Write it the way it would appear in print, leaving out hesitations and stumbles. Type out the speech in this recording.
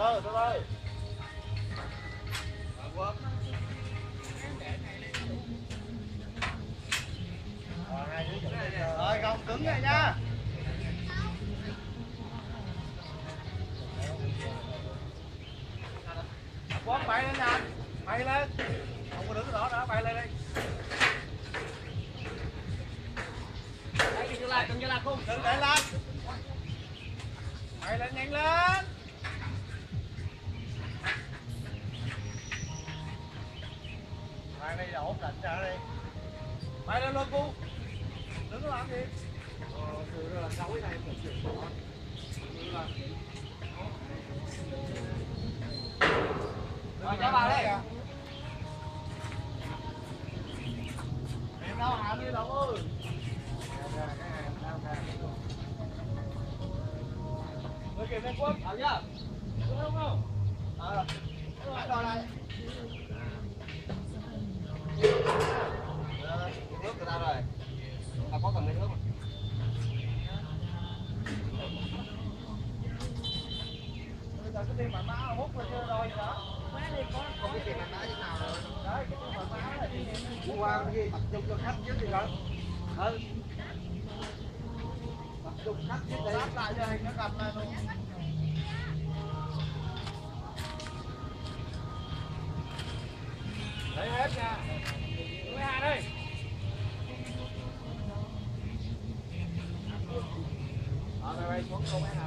từ. Rồi gồng cứng này nha. Quấn bay lên nè, bay lên. Không có đứng đó nữa, bay lên đi. Đấy, đừng cho lại không. Đừng để lên. Bay lên nhanh lên. Bay đây là ổn định ra đi. Bay lên luôn cu. Đứng có làm gì? Từ là sáu cái này một chuyện bỏ. Rồi cho vào đây. Em đâu hả đi đâu ơi. Rồi kìa lên Quân. Ở chưa? Đúng không? Rồi đây. Nước người ta rồi. Ta có cần lấy nước mà. Bây giờ cái tiền mà má hút là chưa rồi đó. Má đi có cái tiền mà má như nào rồi. Đấy, cái tiền mà má là gì? Hôm qua cái gì tập trung cho khách chứ gì đó. Ừ. Tập trung khách chứ để lắp lại cho hình nó cầm lại luôn. Lấy hết nha. Lấy hai đây. Đây xuống cô mấy